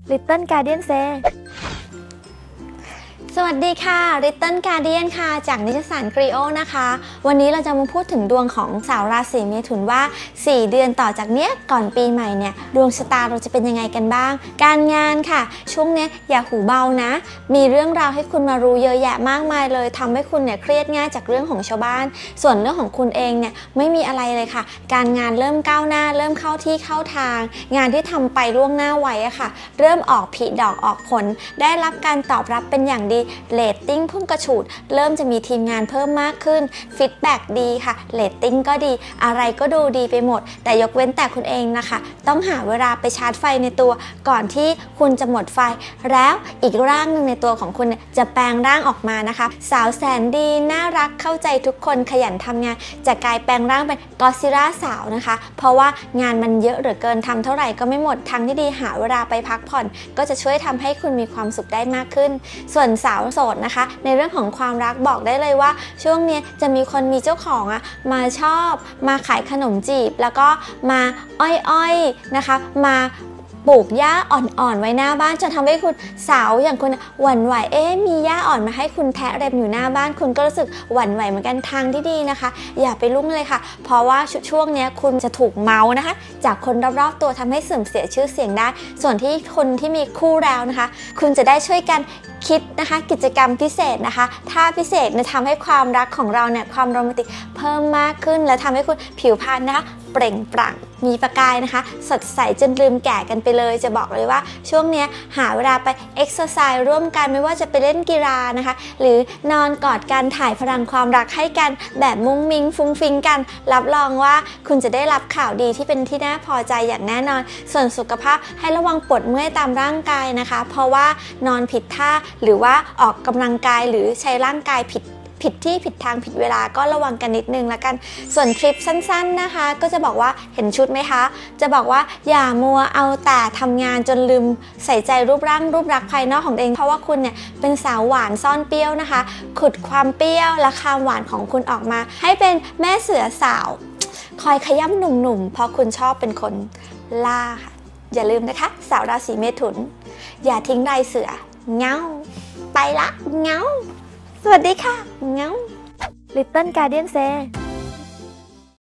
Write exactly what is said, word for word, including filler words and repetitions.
Little Guardian Say สวัสดีค่ะ Little Guardian ค่ะจากนิตยสาร Clio นะคะวันนี้เราจะมาพูดถึงดวงของสาวราศีเมถุนว่าสี่เดือนต่อจากเนี้ยก่อนปีใหม่เนี่ยดวงชะตาเราจะเป็นยังไงกันบ้างการงานค่ะช่วงนี้อย่าหูเบานะมีเรื่องราวให้คุณมารู้เยอะแยะมากมายเลยทำให้คุณเนี่ยเครียดง่ายจากเรื่องของชาวบ้านส่วนเรื่องของคุณเองเนี่ยไม่มีอะไรเลยค่ะการงานเริ่มก้าวหน้าเริ่มเข้าที่เข้าทางงานที่ทำไปล่วงหน้าไว้อะค่ะเริ่มออกผลิดอกออกผลได้รับการตอบรับเป็นอย่างดีเรตติ้งพุ่งกระฉูดเริ่มจะมีทีมงานเพิ่มมากขึ้นฟีดแบ็กดีค่ะเรตติ้งก็ดีอะไรก็ดูดีไปหมดแต่ยกเว้นแต่คุณเองนะคะต้องหาเวลาไปชาร์จไฟในตัวก่อนที่คุณจะหมดไฟแล้วอีกร่างหนึ่งในตัวของคุณจะแปลงร่างออกมานะคะสาวแสนดีน่ารักเข้าใจทุกคนขยันทำงานจะกลายแปลงร่างเป็นก็อดซิลล่าสาวนะคะเพราะว่างานมันเยอะเหลือเกินทำเท่าไหร่ก็ไม่หมดทางที่ดีหาเวลาไปพักผ่อนก็จะช่วยทำให้คุณมีความสุขได้มากขึ้นส่วนสาวโสดนะคะในเรื่องของความรักบอกได้เลยว่าช่วงนี้จะมีคนมีเจ้าของอะมาชอบมาขายขนมจีบแล้วก็มาอ้อยๆนะคะมาปลูกหญ้าอ่อนๆไว้หน้าบ้านจนทำให้คุณสาวอย่างคุณหวั่นไหวเอ๊ะมีหญ้าอ่อนมาให้คุณแทะเล็บอยู่หน้าบ้านคุณก็รู้สึกหวั่นไหวเหมือนกันทางที่ดีนะคะอย่าไปลุ่มเลยค่ะเพราะว่าช่วงนี้คุณจะถูกเมาส์นะคะจากคนรอบๆตัวทำให้เสื่อมเสียชื่อเสียงได้ส่วนที่คนที่มีคู่แล้วนะคะคุณจะได้ช่วยกันคิดนะคะกิจกรรมพิเศษนะคะถ้าพิเศษจะทำให้ความรักของเราเนี่ยความโรแมนติกเพิ่มมากขึ้นและทำให้คุณผิวพรรณนะคะเปล่งปลั่งมีประกายนะคะสดใสจนลืมแก่กันไปเลยจะบอกเลยว่าช่วงนี้หาเวลาไปเอ็กซ์ไซส์ร่วมกันไม่ว่าจะไปเล่นกีฬานะคะหรือนอนกอดกันถ่ายพลังความรักให้กันแบบมุ้งมิ้งฟุ้งฟิ้งกันรับรองว่าคุณจะได้รับข่าวดีที่เป็นที่น่าพอใจอย่างแน่นอนส่วนสุขภาพให้ระวังปวดเมื่อยตามร่างกายนะคะเพราะว่านอนผิดท่าหรือว่าออกกำลังกายหรือใช้ร่างกายผิดผิดที่ผิดทางผิดเวลาก็ระวังกันนิดนึงละกันส่วนคลิปสั้นๆนะคะก็จะบอกว่าเห็นชุดไหมคะจะบอกว่าอย่ามัวเอาแต่ทำงานจนลืมใส่ใจรูปร่างรูปลักษณ์ภายนอกของตัวเองเพราะว่าคุณเนี่ยเป็นสาวหวานซ่อนเปรี้ยวนะคะขุดความเปรี้ยวและความหวานของคุณออกมาให้เป็นแม่เสือสาวคอยขย้ำหนุ่มๆเพราะคุณชอบเป็นคนล่าค่ะอย่าลืมนะคะสาวราศีเมถุนอย่าทิ้งลายเสือเงาไปละเงาสวัสดีค่ะเงา Little Guardian Say